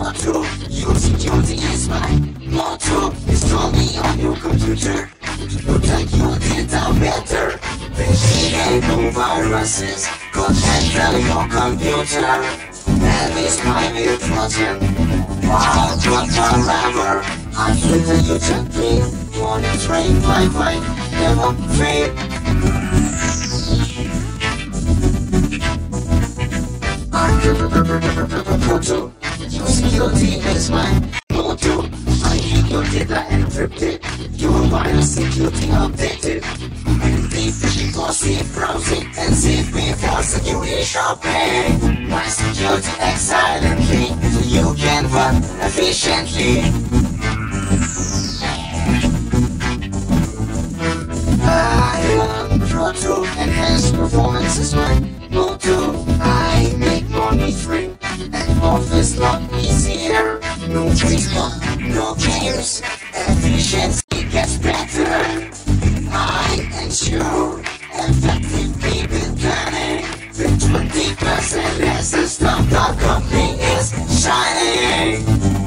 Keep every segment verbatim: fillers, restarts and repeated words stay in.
motto. Your security is my motto. Install me on your computer to protect your data better. There no viruses could enter your computer. That is my new Protegent. Wow, but forever I filter you gently. Monitoring Wi-Fi, never fail. Motto, your security is my motto. I keep your data encrypted, your virus security updated. Anything phishing for safe browsing and safe me for security shopping. My security acts silently, so you can run efficiently. I am Proto, enhanced performance is my motto. I make money free and office lot easier. No Facebook, no games, efficiency gets better. I ensure effective payment planning. With twenty percent less, the stock dot company is shining.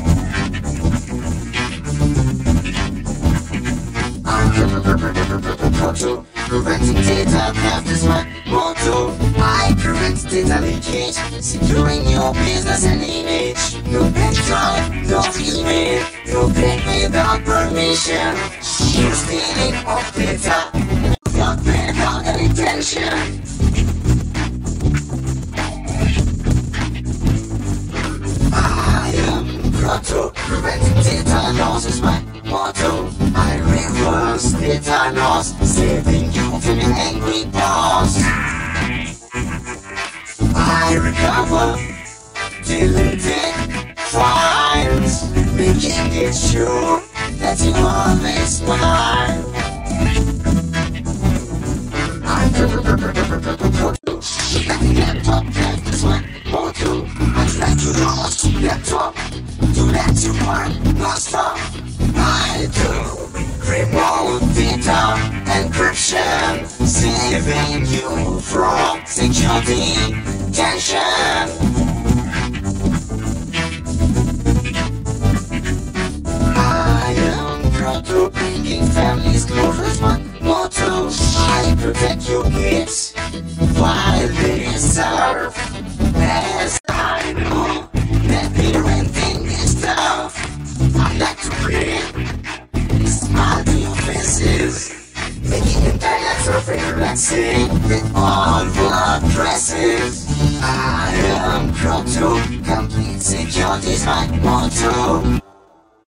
Proto, preventing data theft is my motto. I prevent data leakage, securing your business and image. No pen drive, no email, no click without permission. No stealing of data, not without any intention. I am Proto, preventing data loss is my motto. I reverse data loss, saving you from an angry boss. I recover deleted files, making it sure that you always smile. I'm Proto, protecting laptop, that is my motto. I'd like to lost laptop, to let you work non-stop. I do remote data encryption, saving you from security tension. I am Proto, bringing families closer is my motto. I protect your kids while they serve. As I know that parenting is tough, I like to bring smile to your faces, making internet surfing relaxing with all blood dresses. I am Proto, complete security is my motto.